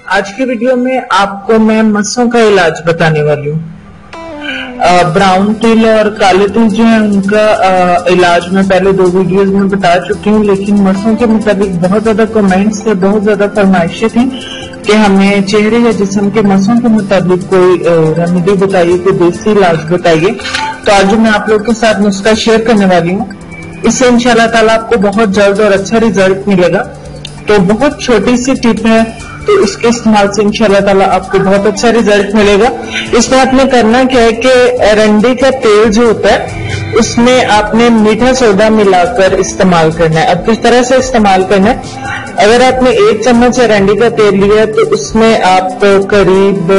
आज की वीडियो में आपको मैं मस्सों का इलाज बताने वाली हूँ। ब्राउन तिल और काले तिल जो है उनका इलाज मैं पहले 2 वीडियोस में बता चुकी हूँ, लेकिन मस्सों के मुताबिक बहुत ज्यादा कमेंट्स थे, बहुत ज्यादा फरमाइशें थी कि हमें चेहरे या जिस्म के मस्सों के मुताबिक कोई रेमेडी बताइए, कोई देसी इलाज बताइए। तो आज मैं आप लोग के साथ नुस्खा शेयर करने वाली हूँ। इससे इंशाल्लाह ताला आपको बहुत जल्द और अच्छा रिजल्ट मिलेगा। तो बहुत छोटी सी टिप है, तो इसके इस्तेमाल से इंशाल्लाह ताला आपको बहुत अच्छा रिजल्ट मिलेगा। इसमें आपने करना क्या है कि अरंडी का तेल जो होता है उसमें आपने मीठा सोडा मिलाकर इस्तेमाल करना है। अब किस तरह से इस्तेमाल करना है, अगर आपने 1 चम्मच अरंडी का तेल लिया तो उसमें आप करीब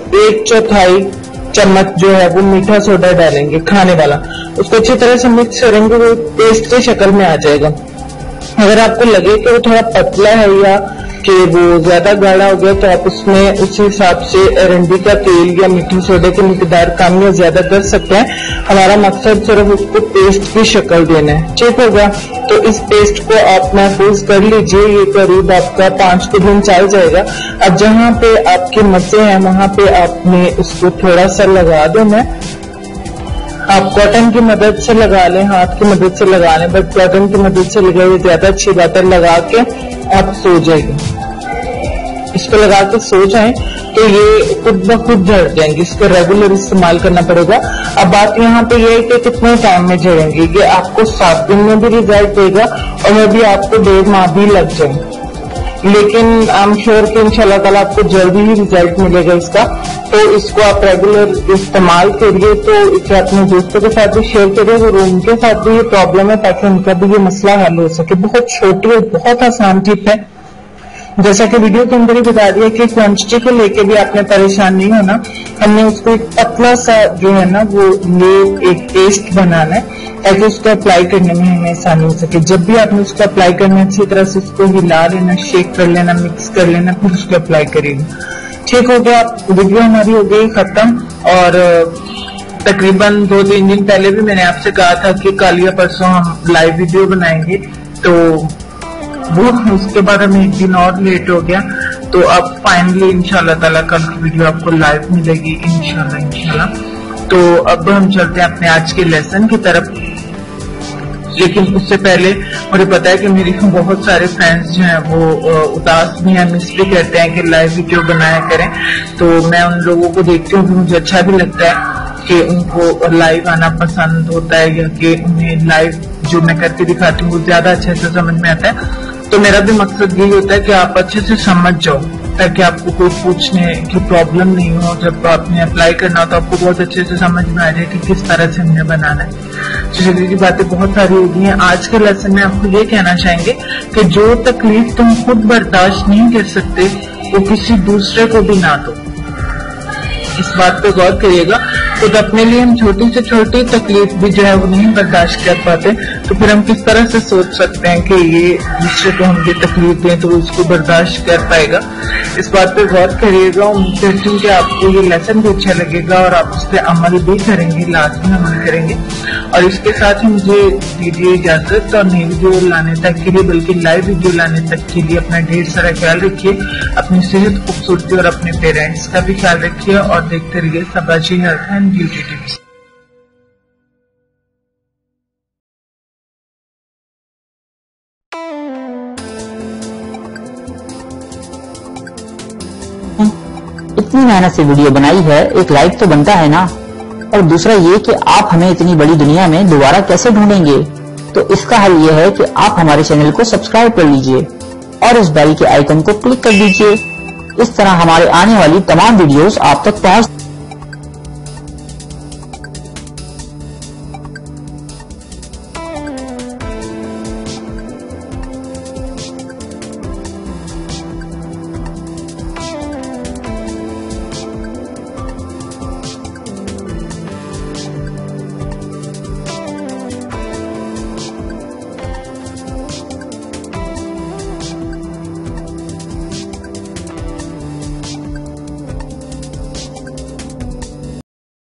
1/4 चम्मच जो है वो मीठा सोडा डालेंगे, खाने वाला। उसको अच्छी तरह से मिक्स करेंगे, वो पेस्ट की शक्ल में आ जाएगा। अगर आपको लगे कि वो थोड़ा पतला है या कि वो ज्यादा गाढ़ा हो गया तो आप उसमें उस हिसाब से अरंडी का तेल या मीठे सोडे की मिकदार कम या ज्यादा कर सकते हैं। हमारा मकसद सिर्फ उसको पेस्ट की शक्ल देना है, ठीक होगा। तो इस पेस्ट को आप महफूज कर लीजिए, ये करीब आपका 5 दिन चल जाएगा। अब जहाँ पे आपके मस्से हैं वहां पे आपने उसको थोड़ा सा लगा देना है। आप कॉटन की मदद से लगा लें, हाथ की मदद से लगा लें, बट कॉटन की मदद से लगाइए ज्यादा अच्छी बात है। लगा के आप सो जाइए, इसको लगा के सो जाएं तो ये खुद ब खुद झड़ जाएंगे। इसको रेगुलर इस्तेमाल करना पड़ेगा। अब बात यहाँ पे ये है कि कितने टाइम में झड़ेंगे। ये आपको 7 दिन में भी रिजल्ट देगा और मे भी आपको 1.5 माह भी लग जाए, लेकिन आई एम श्योर कि इंशाल्लाह ताला आपको जल्दी ही रिजल्ट मिलेगा इसका। तो इसको आप रेगुलर इस्तेमाल करिए। तो इसे अपने दोस्तों के साथ भी शेयर करिए और उनके साथ भी ये प्रॉब्लम है, ताकि उनका भी ये मसला हल हो सके। बहुत छोटी और बहुत आसान टिप है, जैसा कि वीडियो के अंदर ही बता दिया कि क्वांटिटी को लेके भी आपने परेशान नहीं होना। हमने उसको एक पतला सा जो है ना वो ये एक पेस्ट बनाना है, ताकि उसको अप्लाई करने में हमें आसानी हो सके। जब भी आपने उसको अप्लाई करना है अच्छी तरह से उसको हिला लेना, शेक कर लेना, मिक्स कर लेना, फिर उसको अप्लाई करिएगा। ठीक हो गया, वीडियो हमारी हो गई खत्म। और तकरीबन 2-3 दिन पहले भी मैंने आपसे कहा था कि कल या परसों हम लाइव वीडियो बनाएंगे, तो वो उसके बाद हमें 1 दिन और लेट हो गया। तो अब फाइनली इंशाल्लाह ताला कल की वीडियो आपको लाइव मिलेगी इंशाल्लाह। तो अब हम चलते हैं अपने आज के लेसन की तरफ। लेकिन उससे पहले मुझे पता है कि मेरी बहुत सारे फ्रेंड्स जो हैं वो उदास भी हैं, मिस भी करते हैं कि लाइव वीडियो बनाया करें। तो मैं उन लोगों को देखती हूँ कि मुझे अच्छा भी लगता है कि उनको लाइव आना पसंद होता है, या कि उन्हें लाइव जो मैं करके दिखाती हूँ वो ज्यादा अच्छे से समझ में आता है। तो मेरा भी मकसद यही होता है कि आप अच्छे से समझ जाओ, ताकि आपको कोई पूछने की प्रॉब्लम नहीं हो। जब आपने अप्लाई करना हो तो आपको बहुत अच्छे से समझ में आ जाए कि किस तरह से हमने बनाना है। चलिए, की बातें बहुत सारी हो गई हैं। आज के लेसन में आपको ये कहना चाहेंगे कि जो तकलीफ तुम खुद बर्दाश्त नहीं कर सकते वो किसी दूसरे को भी ना दो। इस बात पे गौर करिएगा। तो अपने लिए हम छोटी से छोटी तकलीफ भी जो है वो नहीं बर्दाश्त कर पाते, तो फिर हम किस तरह से सोच सकते हैं कि ये दूसरे को हम ये तकलीफ दें तो वो इसको बर्दाश्त कर पाएगा। इस बात पे गौर करिएगा। उम्मीद करती हूँ कि आपको ये लेसन भी अच्छा लगेगा और आप उस पर अमल भी करेंगे, लाजमी अमल करेंगे। और इसके साथ ही मुझे दीजिए इजाजत, और नई वीडियो लाने तक के लिए, बल्कि लाइव वीडियो लाने तक के लिए अपना ढेर सारा ख्याल रखिए। अपनी सेहत, खूबसूरती और अपने पेरेंट्स का भी ख्याल रखिए, और देखते रहिए सबाजी हेल्थ एंड ब्यूटी टिप्स। इतनी मेहनत से वीडियो बनाई है, एक लाइक तो बनता है ना। और दूसरा ये कि आप हमें इतनी बड़ी दुनिया में दोबारा कैसे ढूंढेंगे। तो इसका हल ये है कि आप हमारे चैनल को सब्सक्राइब कर लीजिए और इस बेल के आइकन को क्लिक कर दीजिए। इस तरह हमारे आने वाली तमाम वीडियोस आप तक पहुंच